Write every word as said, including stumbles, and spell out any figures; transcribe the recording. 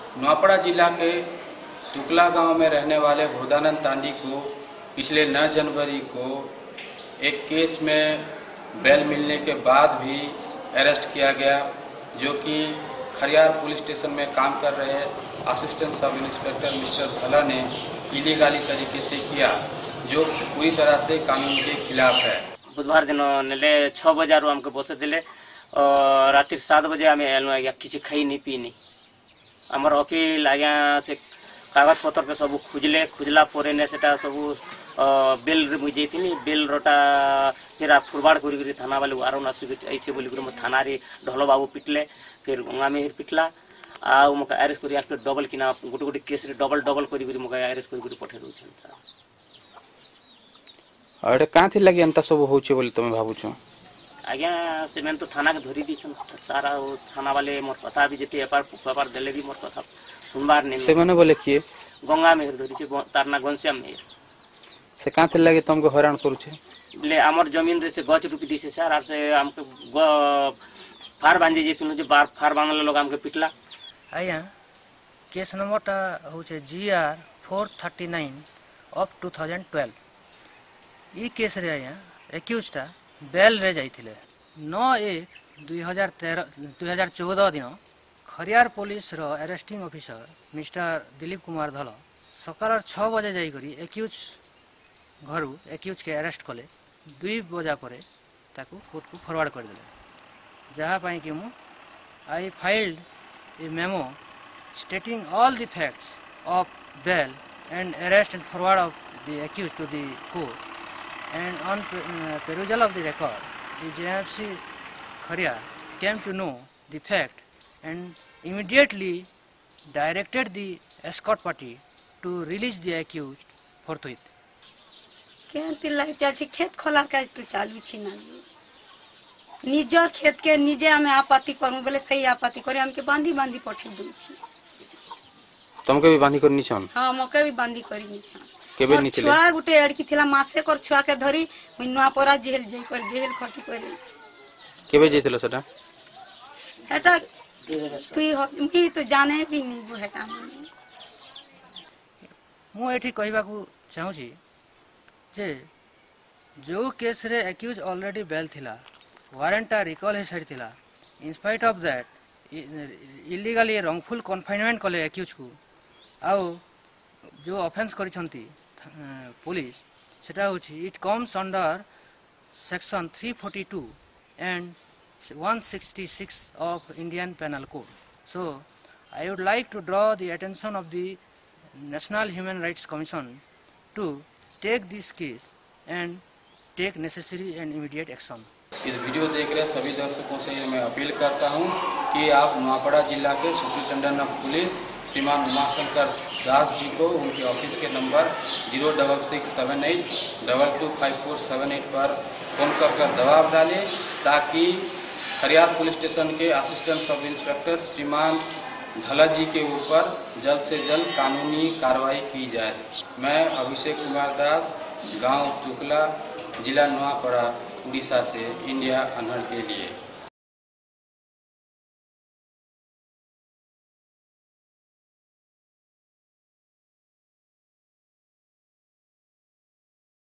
nuapada जिला के तुकला गांव में रहने वाले हृदानंद तांडी को पिछले नौ जनवरी को एक केस में बेल मिलने के बाद भी अरेस्ट किया गया, जो कि खरियार पुलिस स्टेशन में काम कर रहे असिस्टेंट सब इंस्पेक्टर मिस्टर भला ने इलीगली तरीके से किया, जो पूरी तरह से कानून के खिलाफ है। बुधवार दिन ने छः बजे आमको बस दिले राति सात बजे आम एलु आज्ञा किसी खाई नहीं पीनी आमर वकील आज्ञा से कागज पत्र के सब खोजले खोजला पर ने सेटा सब बेल रे मुझे जाइनी बेल रोटा फिर फुरबाड़ कर थाना वाले आरो आसे बोल थाना रे ढोल बाबू पिटले फिर गंगा में पिटला आ मका अरेस्ट कर डबल किना गोटे गोटे केस रे डबल डबल कर मका अरेस्ट कर पठे दउछन। अरे कहाँ थी लगी अंता सब होचे बोले तुम भाबुछ? आज्ञा से मैंने तो थाना के धरी दी सारा थाना वाले मोर कथा भी जेते एपार पेपर देले भी मोर कथा सुनबार नहीं से माने बोले किए गंगा मेहर धरी छे तारना घनश्याम मेहर से कहाँ थी लगी तुमको हैरान करूछे ले हमर जमीन रे से गच रुपी दिसे सर आर से हमके फार बांधी जेतनु जे बार फार बांधले लोग हमके पिटला। आज्ञा केस नंबरटा होचे GR four thirty nine of two thousand twelve. ई केस रे आज्ञा एक्यूजटा बेल रे जाइथिले नौ एक दुई हजार तेरह दुई हजार चौदह दिन खरियार पुलिस रो arresting officer mister Dilip Kumar Dhal सकाल छः बजे जाइकरी एक्यूज घर एक्यूज के अरेस्ट कले दुई बजा पर ताकू कोर्ट को फॉरवर्ड कर देले, जहाँ पाई कि मु I filed a memo stating all the facts of bail and arrest and forward of the accused to the court and on uh, perusal of the record, the J M C Kharia came to know the fact and immediately directed the escort party to release the accused forthwith. केंति लग जाछि खेत खोला काज तो चालू छी ना निजर खेत के निजे हमें आपत्ति करू बोले सही आपत्ति करे हमके बांधी बांधी पठे दउ छी। तुमके भी बांधी करनी छन? हां मके भी बांधी करनी छन। केबे नी चले छुआ गुटे अड़की थिला मासे कर छुआ के धरी नुआपड़ा जेल जई कर जेल खटी करे छी। केबे जइतलो सेटा? हेटा तुई मी तो जाने भी नहीं गो हेटा मु एठी कहबा को चाहू छी जे जो केस रे एक्यूज ऑलरेडी बेल थिला वारंटा रिकॉल हे साइड थिला in spite of that illegally wrongful confinement कले एक्यूज को आउ जो ऑफेंस करिसंती पुलिस सेटा होछि it comes under section three forty two and one sixty six of Indian Penal Code. So I would like to draw the attention of the National Human Rights Commission to take this case and take necessary and immediate action. इस video देख रहे सभी दर्शकों से मैं appeal करता हूं कि आप नुआपड़ा जिला के सुपरिटेंडेंट ऑफ पुलिस श्रीमान उमाशंकर दास जी को उनके ऑफिस के number zero double six seven eight double two five four seven eight पर फ़ोन कर कर दबाव डालें, ताकि खरियार पुलिस स्टेशन के असिस्टेंट सब इंस्पेक्टर श्रीमान धला जी के ऊपर जल्द से जल्द कानूनी कार्रवाई की जाए। मैं अभिषेक कुमार दास, गांव तुकला, जिला नुआपड़ा, उड़ीसा से इंडिया अनहड़ के लिए।